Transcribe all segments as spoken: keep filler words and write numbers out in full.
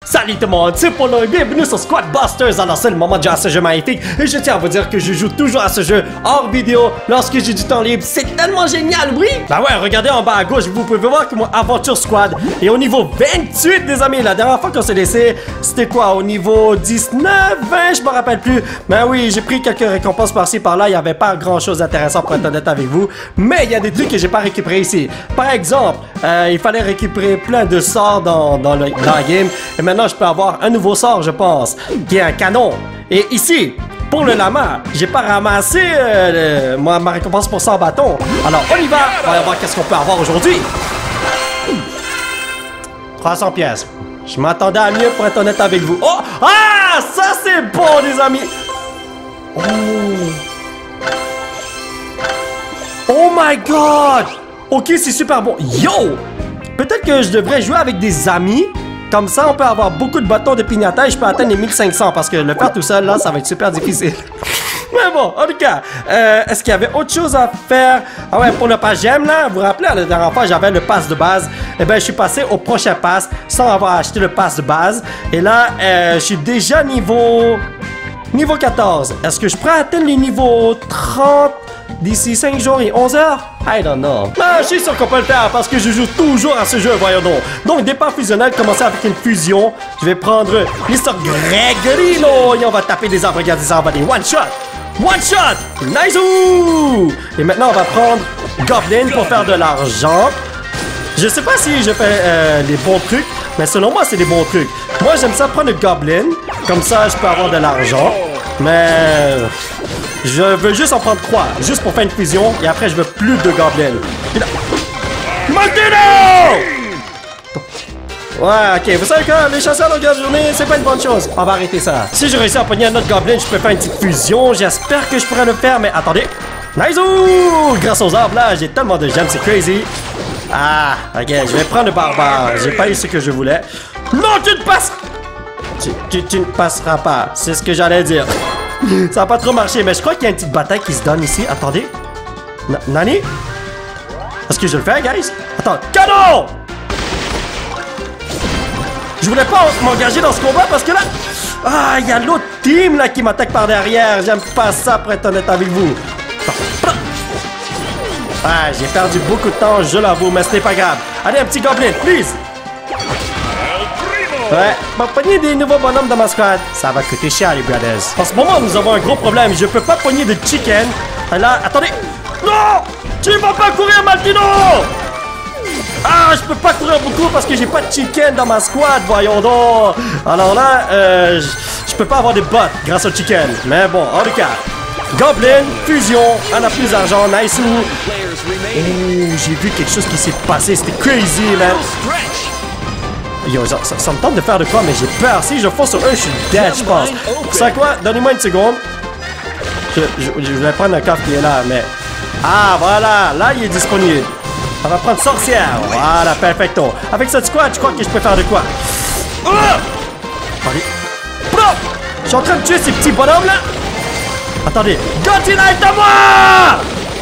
Salut tout le monde, c'est Polo et bienvenue sur Squad Busters. Alors c'est le moment de jouer à ce jeu magnifique et je tiens à vous dire que je joue toujours à ce jeu hors vidéo lorsque j'ai du temps libre. C'est tellement génial, oui. Bah ouais, regardez en bas à gauche, vous pouvez voir que mon Aventure Squad est au niveau vingt-huit, des amis. La dernière fois qu'on s'est laissé, c'était quoi, au niveau dix-neuf, vingt, je me rappelle plus. Mais oui, j'ai pris quelques récompenses par-ci par-là. Il n'y avait pas grand chose d'intéressant pour être honnête avec vous. Mais il y a des trucs que j'ai pas récupérés ici. Par exemple, euh, il fallait récupérer plein de sorts dans, dans, le, dans la game. Et maintenant, je peux avoir un nouveau sort, je pense, qui est un canon. Et ici, pour le lama, j'ai pas ramassé euh, le, ma, ma récompense pour cent bâtons. Alors, on y va. On va voir qu'est-ce qu'on peut avoir aujourd'hui. trois cents pièces. Je m'attendais à mieux pour être honnête avec vous. Oh! Ah! Ça, c'est bon, les amis. Oh! Oh my God! Ok, c'est super bon. Yo! Peut-être que je devrais jouer avec des amis. Comme ça, on peut avoir beaucoup de bâtons de pignata et je peux atteindre les mille cinq cents parce que le faire tout seul, là, ça va être super difficile. Mais bon, en tout cas, euh, est-ce qu'il y avait autre chose à faire? Ah ouais, pour le pass j'aime, là, vous vous rappelez, la dernière fois, j'avais le pass de base. Eh bien, je suis passé au prochain pass sans avoir acheté le pass de base. Et là, euh, je suis déjà niveau... Niveau quatorze. Est-ce que je pourrais atteindre les niveaux trente d'ici cinq jours et onze heures? I don't know. Mais je suis sûr qu'on peut le faire parce que je joue toujours à ce jeu, voyons donc. Donc, départ fusionnel, commencer avec une fusion. Je vais prendre mister Gregorino et on va taper des arbres. Regardez ça, on va des one shot. One shot! Nice! Et maintenant, on va prendre Goblin pour faire de l'argent. Je sais pas si je fais euh, les bons trucs, mais selon moi, c'est des bons trucs. Moi, j'aime ça prendre le Goblin. Comme ça, je peux avoir de l'argent. Mais... je veux juste en prendre trois, juste pour faire une fusion, et après je veux plus de Goblins. Martino! Ouais, ok, vous savez quoi, les chasseurs longueur de journée, c'est pas une bonne chose. On va arrêter ça. Si je réussis à pogner un autre Goblin, je peux faire une petite fusion. J'espère que je pourrais le faire, mais attendez. Nice! Grâce aux arbres là, j'ai tellement de gemmes, c'est crazy. Ah, ok, je vais prendre le barbare. J'ai pas eu ce que je voulais. Non, tu ne passes... Tu, tu, tu ne passeras pas, c'est ce que j'allais dire. Ça n'a pas trop marché, mais je crois qu'il y a une petite bataille qui se donne ici. Attendez. N Nani? Est-ce que je le fais, guys? Attends. Canon! Je voulais pas m'engager dans ce combat parce que là... ah, il y a l'autre team là qui m'attaque par derrière. J'aime pas ça pour être honnête avec vous. Ah, j'ai perdu beaucoup de temps, je l'avoue, mais ce n'est pas grave. Allez, un petit goblin, please! Ouais, bon, pogner des nouveaux bonhommes dans ma squad, ça va coûter cher, les brothers. En ce moment, nous avons un gros problème. Je peux pas pogner de chicken. Là, attendez. Non! Tu vas pas courir, Martino! Ah, je peux pas courir beaucoup parce que j'ai pas de chicken dans ma squad, voyons donc. Alors là, euh, je peux pas avoir des bots grâce au chicken. Mais bon, en tout cas, Goblin, fusion, on a plus d'argent, nice. Oh, j'ai vu quelque chose qui s'est passé, c'était crazy, man. Yo, ça, ça me tente de faire de quoi, mais j'ai peur. Si je fonce sur eux, je suis dead, je pense. Tu sais quoi? Donnez-moi une seconde. Je, je, je vais prendre un coffre qui est là, mais... ah, voilà. Là, il est disponible. On va prendre sorcière. Voilà, perfecto. Avec cette squad, tu crois que je peux faire de quoi? Oh! Attendez. Bro! Je suis en train de tuer ces petits bonhommes, là. Attendez. Godzilla est à moi!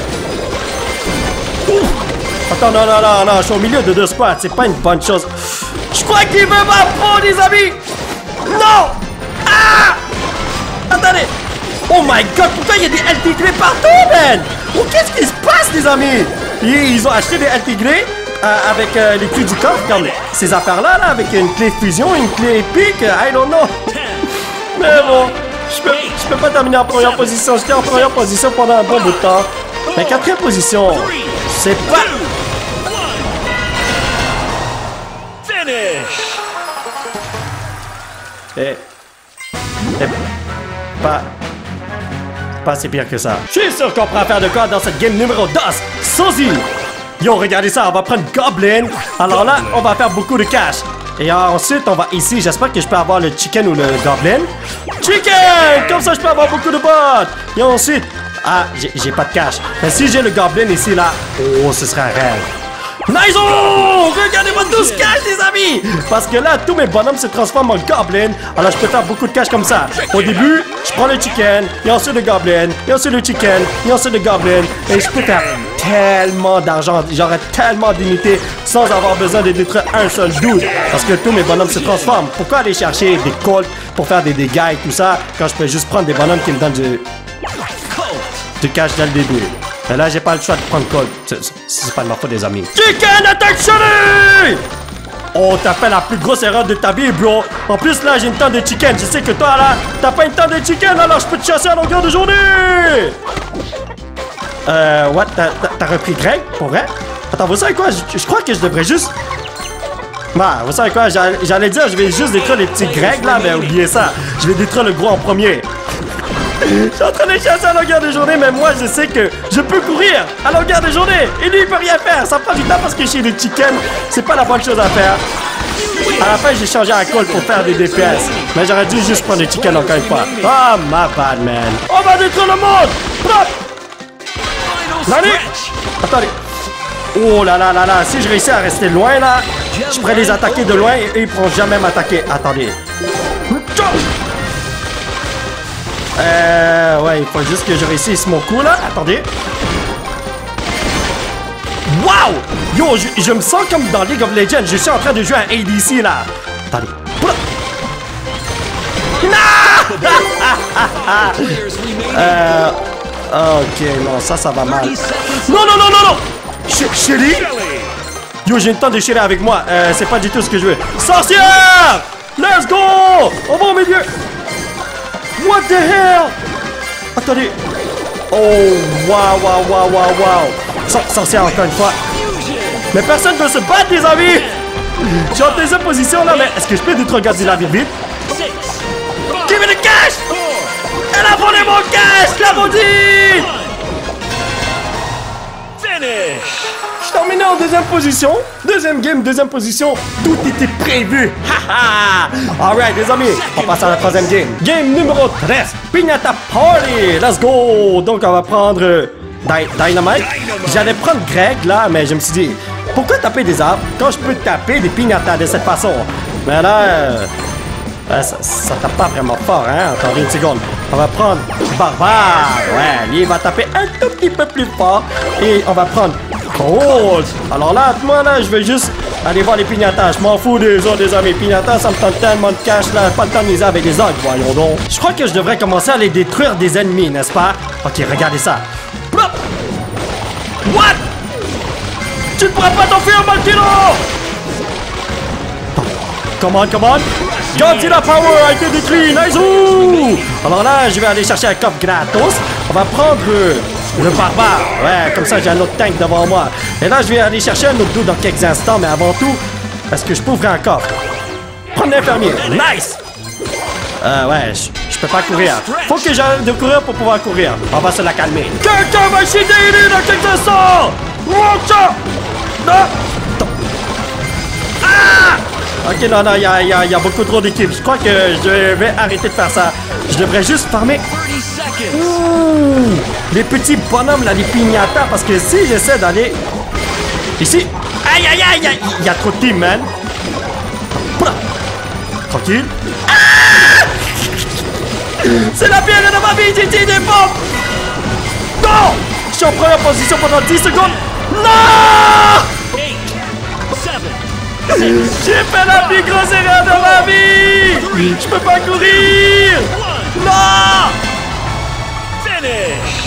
Ouf! Attends, non, non, non, non. Je suis au milieu de deux squads. C'est pas une bonne chose. Je crois qu'il veut m'apprendre, les amis! Non! Ah! Attendez! Oh my God! Pourquoi il y a des L T G partout, man? Oh, qu'est-ce qui se passe, les amis? Ils, ils ont acheté des L T G euh, avec euh, les clés du coffre, comme ces affaires-là, là, avec une clé fusion, une clé épique. I don't know. Mais bon, je peux, je peux pas terminer en première position. J'étais en première position pendant un bon bout de temps. Mais quatrième position, c'est pas... Et... et... pas... pas assez pire que ça. Je suis sûr qu'on pourra faire de quoi dans cette game numéro deux. Sozy! Yo, regardez ça, on va prendre Goblin. Alors là, on va faire beaucoup de cash. Et ensuite, on va ici. J'espère que je peux avoir le chicken ou le Goblin. Chicken! Comme ça, je peux avoir beaucoup de bots. Et ensuite... ah, j'ai pas de cash. Mais si j'ai le Goblin ici, là... oh, ce serait un rêve. Nice! Oh! Regardez-moi tout ce cash, les amis! Parce que là, tous mes bonhommes se transforment en goblin. Alors, je peux faire beaucoup de cash comme ça. Au début, je prends le chicken, et ensuite le goblin, et ensuite le chicken, et ensuite le goblin. Et je peux faire tellement d'argent. J'aurais tellement d'unités sans avoir besoin de détruire un seul dude. Parce que tous mes bonhommes se transforment. Pourquoi aller chercher des colts pour faire des dégâts et tout ça quand je peux juste prendre des bonhommes qui me donnent du, du cash dès le début? Mais là, j'ai pas le choix de prendre Colt. C'est pas de ma faute, des amis. Chicken attack shotty! Oh, t'as fait la plus grosse erreur de ta vie, bro. En plus, là, j'ai une tonne de chicken. Je sais que toi, là, t'as pas une tonne de chicken, alors je peux te chasser à longueur de journée. Euh, what? T'as repris Greg? Pour vrai? Attends, vous savez quoi? Je, je crois que je devrais juste... Bah, vous savez quoi? J'allais dire, je vais juste détruire les petits Greg, là, mais oubliez ça. Je vais détruire le gros en premier. Je suis en train de chasser à longueur de journée, mais moi je sais que je peux courir à longueur de journée. Et lui il peut rien faire. Ça prend du temps parce que chez les chickens, c'est pas la bonne chose à faire. À la fin j'ai changé à Colt pour faire des D P S. Mais j'aurais dû juste prendre des chickens encore une fois. Oh my bad man. On va détruire le monde. Hop. Allez. Attendez. Oh là là là là. Si je réussis à rester loin là, je pourrais les attaquer de loin et eux ils pourront jamais m'attaquer. Attendez. Euh, ouais, il faut juste que je réussisse mon coup, là. Attendez. Wow! Yo, je, je me sens comme dans League of Legends. Je suis en train de jouer à A D C, là. Attendez. Non! euh... Ok, non, ça, ça va mal. Non, non, non, non, non! Ch Shelly? Yo, j'ai une tonne de Shelly avec moi. Euh, c'est pas du tout ce que je veux. Sorcière! Let's go! On va au milieu. What the hell? Attendez. Oh, wow, wow, wow, wow, wow. Sorcière encore une fois. Mais personne ne veut se battre, les amis. Je suis en deuxième position, là, mais est-ce que je peux détruire Godzilla vite vite? Give me the cash! Elle a volé mon cash, la maudite! Finish! Je suis terminé en deuxième position. Deuxième game, deuxième position. Tout était prévu. Haha! Alright, les amis, on passe à la troisième game. Game numéro treize. Piñata Party. Let's go! Donc, on va prendre euh, Dy Dynamite. J'allais prendre Greg, là, mais je me suis dit, pourquoi taper des arbres quand je peux taper des piñatas de cette façon? Mais là, euh, euh, ça, ça tape pas vraiment fort, hein? Attendez une seconde. On va prendre Barbare. Ouais, lui, il va taper un tout petit peu plus fort. Et on va prendre Colt. Alors là, moi, là, je vais juste aller voir les piñatas. Je m'en fous des autres, des amis. Piñatas, ça me tente tellement de cash, là. Pas le temps de niaiser avec les autres, voyons donc. Je crois que je devrais commencer à aller détruire des ennemis, n'est-ce pas? Ok, regardez ça. What? Tu ne pourras pas t'enfuir, Maltino! Come on, come on. Godzilla Power a été détruit. Nice! Ouh! Alors là, je vais aller chercher un coffre gratos. On va prendre euh, le barbare. Ouais, comme ça, j'ai un autre tank devant moi. Et là, je vais aller chercher un autre dos dans quelques instants. Mais avant tout, est-ce que je peux ouvrir un coffre? Prendre l'infirmier. Nice! Euh, ouais, je peux pas courir. Faut que j'arrête de courir pour pouvoir courir. On va se la calmer. Quelqu'un va essayer d'aider dans quelques instants! Non! Ah! Ok, non, non, il y a, y, a, y a beaucoup trop d'équipes. Je crois que je vais arrêter de faire ça. Je devrais juste farmer. Ouh, les petits bonhommes, là, les piñatas. Parce que si j'essaie d'aller ici... Aïe, aïe, aïe, il y a trop de team, man. Tranquille. Ah! C'est la pire de ma vie, j'ai tiré des bombes. Non! Je suis en première position pendant dix secondes. Non! J'ai fait la plus grosse erreur de ma vie! Je peux pas courir! Non! Finish!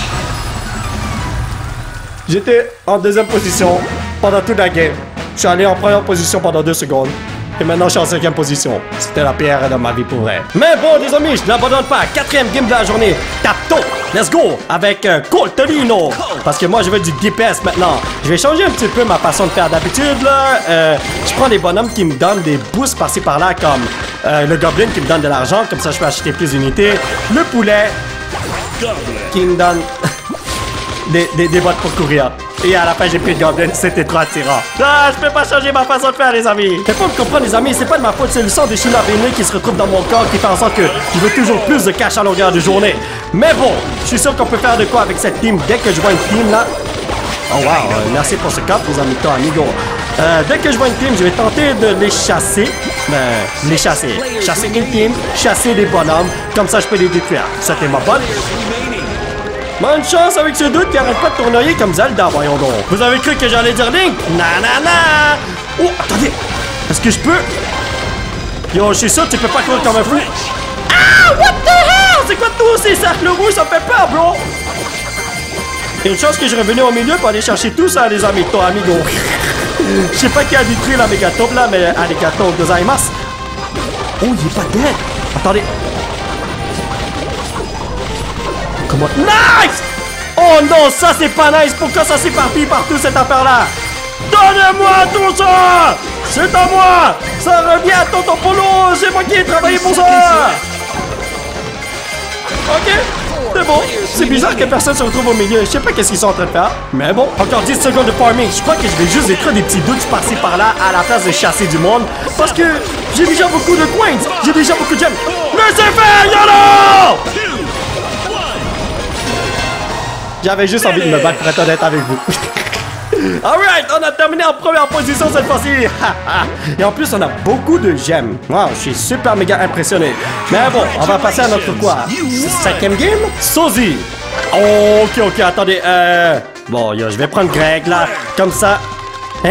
J'étais en deuxième position pendant toute la game. Je suis allé en première position pendant deux secondes. Et maintenant, je suis en cinquième position. C'était la pire erreur de ma vie pour vrai. Mais bon, les amis, je n'abandonne pas. Quatrième game de la journée. Tapto! Let's go! Avec euh, Coltolino. Parce que moi, je veux du D P S maintenant. Je vais changer un petit peu ma façon de faire d'habitude, là. Euh, je prends des bonhommes qui me donnent des boosts par-ci par-là, comme euh, le Goblin qui me donne de l'argent. Comme ça, je peux acheter plus d'unités. Le poulet qui me donne des, des, des boîtes pour courir. Et à la fin, j'ai pris le Goblin, c'était trop attirant. Ah, je peux pas changer ma façon de faire, les amis. Mais faut me comprendre, les amis, c'est pas de ma faute, c'est le sang des Chinois vénés qui se retrouve dans mon corps qui fait en sorte que je veux toujours plus de cash à longueur de journée. Mais bon, je suis sûr qu'on peut faire de quoi avec cette team dès que je vois une team là. Oh wow, euh, merci pour ce cap, les amis, toi, amigo. Euh, dès que je vois une team, je vais tenter de les chasser. Ben, les chasser. Chasser une team, chasser des bonhommes. Comme ça, je peux les détruire. C'était ma bonne. Bonne chance avec ce doute qui arrête pas de tournoyer comme Zelda, voyons donc. Vous avez cru que j'allais dire Link? Nanana! Oh, attendez! Est-ce que je peux? Yo, je suis sûr que tu peux pas courir comme un fou. Ah! What the hell? C'est quoi tous ces cercles rouges? Ça me fait peur, bro! Une chance que je revenais au milieu pour aller chercher tout ça, les amis. Toi, amigo. Je sais pas qui a détruit la Megatope là, mais arigato gozaimasu. Oh, il est pas dead. Attendez. Comment? Nice! Oh non, ça c'est pas nice. Pourquoi ça s'éparpille partout cette affaire-là? Donnez-moi tout ça! C'est à moi! Ça revient à Tonton Polo! C'est moi qui ai travaillé pour ça! Ok, c'est bon. C'est bizarre que personne se retrouve au milieu. Je sais pas qu'est-ce qu'ils sont en train de faire. Mais bon, encore dix secondes de farming. Je crois que je vais juste détruire des petits doutes par-ci par-là à la place de chasser du monde. Parce que j'ai déjà beaucoup de coins. J'ai déjà beaucoup de gemmes. Laissez faire, YOLO! J'avais juste envie de me battre pour être honnête avec vous. Alright, on a terminé en première position cette fois-ci. Et en plus, on a beaucoup de gemmes. Wow, je suis super méga impressionné. Mais bon, on va passer à notre quoi? Cinquième game? Sozy. Oh, ok, ok, attendez. Euh... Bon, yo, je vais prendre Greg là. Comme ça. Hein?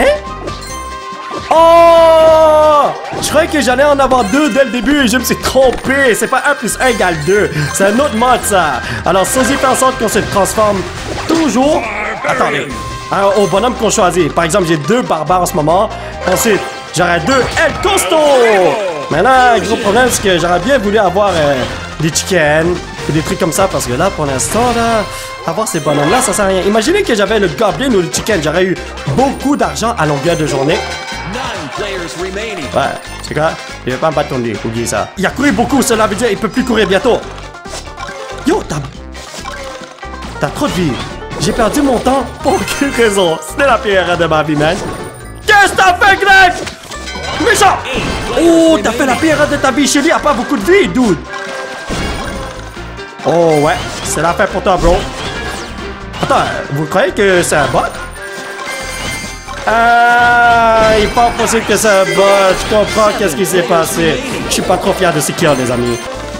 Oh! Je croyais que j'allais en avoir deux dès le début et je me suis trompé. C'est pas un plus un égale deux. C'est un autre mode, ça. Alors, Sozy fait en sorte qu'on se transforme toujours... Attendez. Alors, au bonhomme qu'on choisit. Par exemple, j'ai deux barbares en ce moment. Ensuite, j'aurais deux El Costo. Mais là, gros problème, c'est que j'aurais bien voulu avoir euh, des chickens ou des trucs comme ça. Parce que là, pour l'instant, là, avoir ces bonhommes-là, ça sert à rien. Imaginez que j'avais le Goblin ou le Chicken. J'aurais eu beaucoup d'argent à longueur de journée. Ouais, c'est quoi? Il va pas me battre ton nez, oubliez ça. Il a couru beaucoup, cela veut dire qu'il peut plus courir bientôt. Yo, t'as... T'as trop de vie. J'ai perdu mon temps pour aucune raison. C'était la pire erreur de ma vie, man. Qu'est-ce que t'as fait, Greg? Méchant! Oh, t'as fait la pire erreur de ta vie. Shelly a pas beaucoup de vie, dude. Oh, ouais. C'est la fin pour toi, bro. Attends, vous croyez que c'est un bot? Ah, il est pas possible que c'est un bot. Je comprends qu'est-ce qui s'est passé. Je suis pas trop fier de ce qu'il y a, les amis.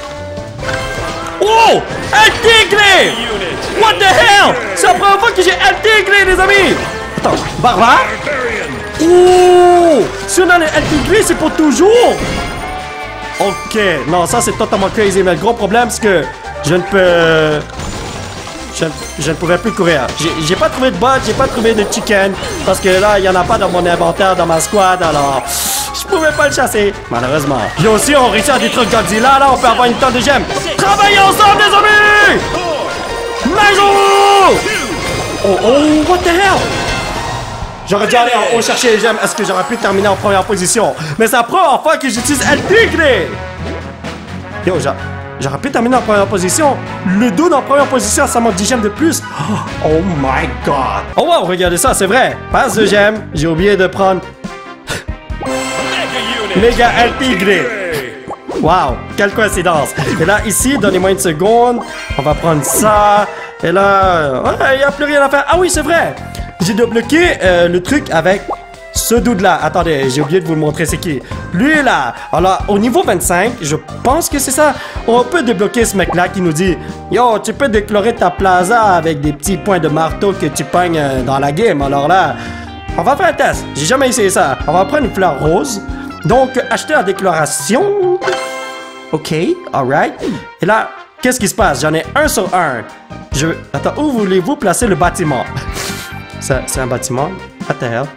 Oh! Un tigre! What the hell? C'est la première fois que j'ai un tigre, les amis! Attends, barbare? Oh! Si on a le un tigre, c'est pour toujours! Ok, non, ça c'est totalement crazy, mais le gros problème, c'est que je ne peux... Je, je ne pouvais plus courir. J'ai pas trouvé de bot, j'ai pas trouvé de chicken, parce que là, il n'y en a pas dans mon inventaire, dans ma squad, alors... Je pouvais pas le chasser, malheureusement. Puis aussi, on réussit à détruire Godzilla, là, on peut avoir une tonne de gemmes. Travaillez ensemble, les amis! Maison! Oh, oh, what the hell? J'aurais dû aller en haut chercher les gemmes. Est-ce que j'aurais pu terminer en première position? Mais c'est la première fois que j'utilise El Tigre! Yo, j'aurais pu terminer en première position. Le dos en première position, ça manque dix gemmes de plus. Oh my god! Oh wow, regardez ça, c'est vrai. Passe de gemmes. J'ai oublié de prendre... Méga El Tigre! Wow, quelle coïncidence! Et là, ici, donnez-moi une seconde. On va prendre ça. Et là, il n'y a plus rien à faire. Ah oui, c'est vrai! J'ai débloqué euh, le truc avec ce dude-là. Attendez, j'ai oublié de vous le montrer, c'est qui? Lui, là! Alors, au niveau vingt-cinq, je pense que c'est ça. On peut débloquer ce mec-là qui nous dit yo, tu peux déclorer ta plaza avec des petits points de marteau que tu pognes euh, dans la game. Alors là, on va faire un test. J'ai jamais essayé ça. On va prendre une fleur rose. Donc, acheter la déclaration. OK, alright. Et là, qu'est-ce qui se passe? J'en ai un sur un. Je... Attends, où voulez-vous placer le bâtiment? C'est un bâtiment? What the hell?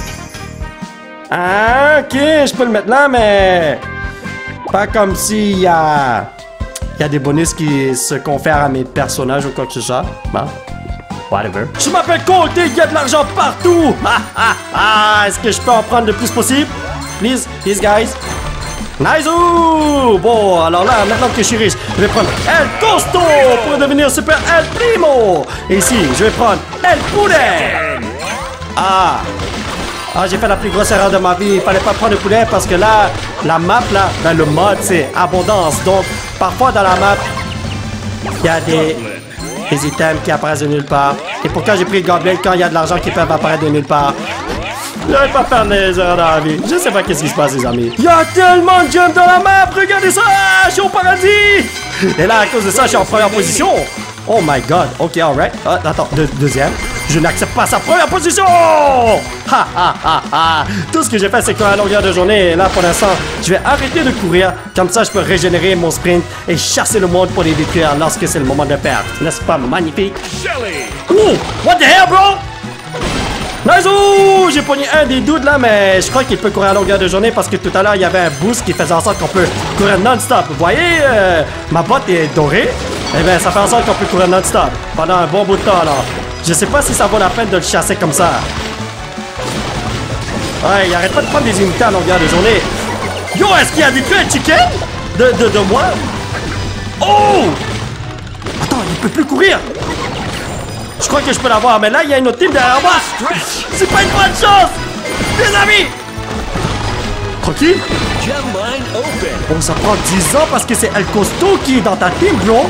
Ah, OK, je peux le mettre là, mais... Pas comme s'il y a... Il y a des bonus qui se confèrent à mes personnages ou quoi que ce soit. Bon. Whatever. Je m'appelle Colt et il y a de l'argent partout! Ah, ah, ah! Est-ce que je peux en prendre le plus possible? Please, please, guys. Nice! Ooh! Bon, alors là, maintenant que je suis riche, je vais prendre El Costo pour devenir Super El Primo. Et ici, je vais prendre El Poulet. Ah! Ah, j'ai fait la plus grosse erreur de ma vie. Il fallait pas prendre le poulet parce que là, la map, là, ben, le mode, c'est abondance. Donc, parfois dans la map, il y a des, des items qui apparaissent de nulle part. Et pourquoi j'ai pris le Goblin quand il y a de l'argent qui peut apparaître de nulle part? J'arrête pas faire des erreurs dans la vie. Je sais pas qu'est-ce qui se passe, les amis. Il y a tellement de jump dans la map. Regardez ça. Je suis au paradis. Et là, à cause de ça, je suis en première position. Oh my god. Ok, alright. Ah, attends, deux, deuxième. Je n'accepte pas sa première position. Ha ha ha ha. Tout ce que j'ai fait, c'est qu'à la longueur de journée, et là, pour l'instant, je vais arrêter de courir. Comme ça, je peux régénérer mon sprint et chasser le monde pour les détruire lorsque c'est le moment de perdre. N'est-ce pas magnifique? Ouh, what the hell, bro? Nice! Ouh, j'ai pogné un des dudes là, mais je crois qu'il peut courir à longueur de journée parce que tout à l'heure, il y avait un boost qui faisait en sorte qu'on peut courir non-stop. Vous voyez, euh, ma botte est dorée. Eh bien, ça fait en sorte qu'on peut courir non-stop pendant un bon bout de temps, alors. Je sais pas si ça vaut la peine de le chasser comme ça. Ouais, il arrête pas de prendre des unités à longueur de journée. Yo, est-ce qu'il a détruit un chicken? De, de, de moi? Oh! Attends, il peut plus courir. Je crois que je peux l'avoir, mais là, il y a une autre team derrière moi. C'est pas une bonne chance! Les amis! Tranquille? Oh, ça prend dix ans parce que c'est El Costo qui est dans ta team, bro.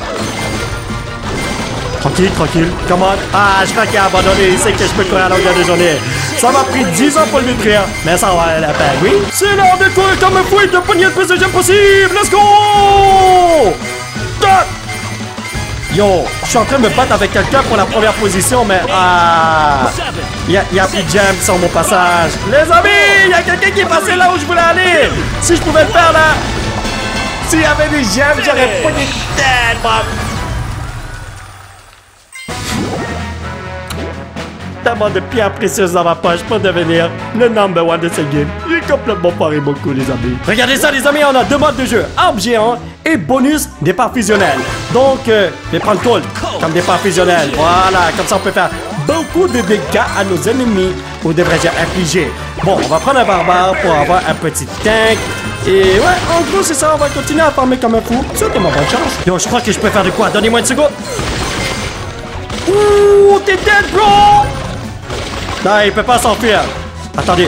Tranquille, tranquille, come on. Ah, je crois qu'il a abandonné, il sait que je peux courir à longueur de journée. Ça m'a pris dix ans pour le détruire, mais ça va la peine, oui. C'est l'heure de courir comme un fou et de pogner le plus de gemmes possible. Let's go! Top! Yo, je suis en train de me battre avec quelqu'un pour la première position, mais ah, il y a, y a plus de gemmes sur mon passage. Les amis, il y a quelqu'un qui est passé là où je voulais aller. Si je pouvais le faire là, s'il y avait des gemmes, j'aurais pogné tellement. Tellement de pierres précieuses dans ma poche pour devenir le number one de cette game. J'ai complètement paré beaucoup, les amis. Regardez ça, les amis, on a deux modes de jeu. Arbre géant et bonus départ fusionnel. Donc, euh, je vais prendre Colt comme départ fusionnel. Voilà, comme ça, on peut faire beaucoup de dégâts à nos ennemis. Ou devrais-je infliger. Bon, on va prendre un barbare pour avoir un petit tank. Et ouais, en gros, c'est ça. On va continuer à farmer comme un fou. C'était ma bonne chance. Yo, je crois que je peux faire de quoi? Donnez-moi une seconde. Ouh, t'es dead, bro! Non, il peut pas s'enfuir. Attendez.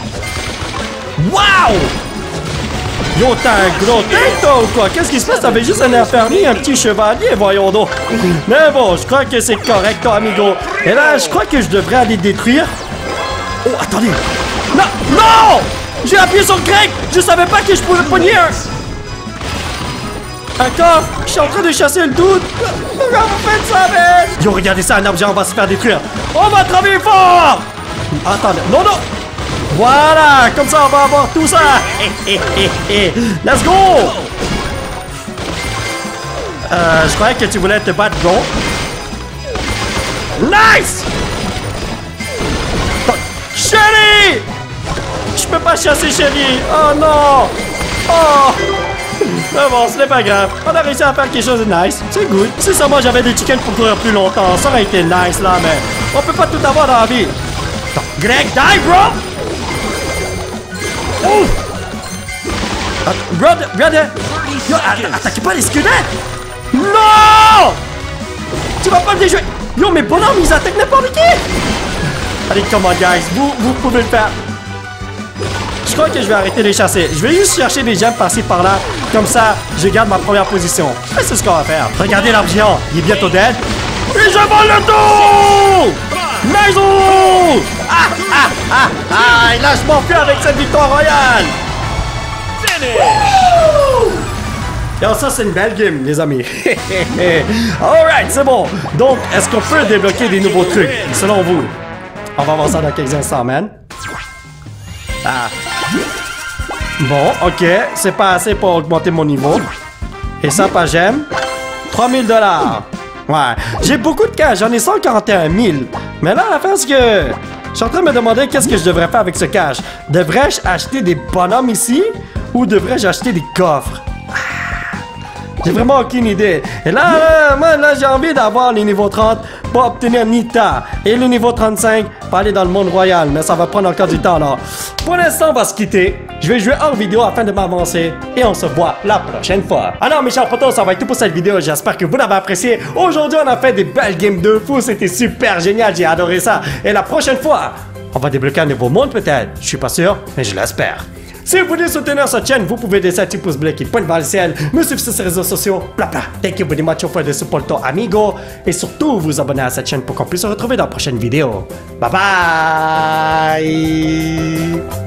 Wow! Yo, t'as un gros tête, toi, ou quoi? Qu'est-ce qui se passe? T'avais juste un infirmier, un petit chevalier, voyons donc. Mais bon, je crois que c'est correct, toi, amigo. Et là, je crois que je devrais aller détruire. Oh, attendez. Non! Non! J'ai appuyé sur le grec! Je savais pas que je pouvais pogner un... Un coffre! Je suis en train de chasser le doute! Pourquoi vous faites ça, mec? Yo, regardez ça, un objet, on va se faire détruire! On va travailler fort! Attendez, non, non! Voilà! Comme ça, on va avoir tout ça! Let's go! Euh, je croyais que tu voulais te battre, bro. Nice! Chérie! Je peux pas chasser Chérie! Oh non! Oh! Mais bon, ce n'est pas grave. On a réussi à faire quelque chose de nice. C'est good. Si seulement j'avais des chickens pour courir plus longtemps, ça aurait été nice là, mais on peut pas tout avoir dans la vie. Attends, Greg, die, bro! Ouf! Attends, brother, brother! Yo, attaquez pas les squelettes! Non! Tu vas pas me déjouer! Yo, mes bonhommes, ils attaquent n'importe qui! Allez, come on, guys. Vous, vous pouvez le faire. Je crois que je vais arrêter de les chasser. Je vais juste chercher des gemmes par-ci par-là. Comme ça, je garde ma première position. Et c'est ce qu'on va faire. Regardez l'arbre géant. Il est bientôt dead. Et je vole le tout! Maison! Ah, ah, ah, ah! Et là, je m'enfuis avec cette victoire royale. Et ça, c'est une belle game, les amis. Alright, c'est bon. Donc, est-ce qu'on peut débloquer des nouveaux trucs, selon vous? On va voir ça dans quelques instants, man. Ah. Bon, ok. C'est pas assez pour augmenter mon niveau. Et ça, pas j'aime. trois mille dollars. Ouais. J'ai beaucoup de cash. J'en ai cent quarante et un mille. Mais là, la fin, c'est que... Je suis en train de me demander qu'est-ce que je devrais faire avec ce cash. Devrais-je acheter des bonhommes ici? Ou devrais-je acheter des coffres? J'ai vraiment aucune idée. Et là, là moi, là, j'ai envie d'avoir les niveaux trente pour obtenir Nita. Et le niveau trente-cinq pour aller dans le monde royal. Mais ça va prendre encore du temps, alors. Pour l'instant, on va se quitter. Je vais jouer hors vidéo afin de m'avancer. Et on se voit la prochaine fois. Alors, mes chers potos, ça va être tout pour cette vidéo. J'espère que vous l'avez apprécié. Aujourd'hui, on a fait des belles games de fou. C'était super génial. J'ai adoré ça. Et la prochaine fois, on va débloquer un nouveau monde, peut-être. Je suis pas sûr, mais je l'espère. Si vous voulez soutenir cette chaîne, vous pouvez laisser un petit pouce bleu qui pointe vers le ciel, me suivre sur ces réseaux sociaux, bla bla. Thank you very much for the support, amigo. Et surtout, vous abonner à cette chaîne pour qu'on puisse se retrouver dans la prochaine vidéo. Bye bye!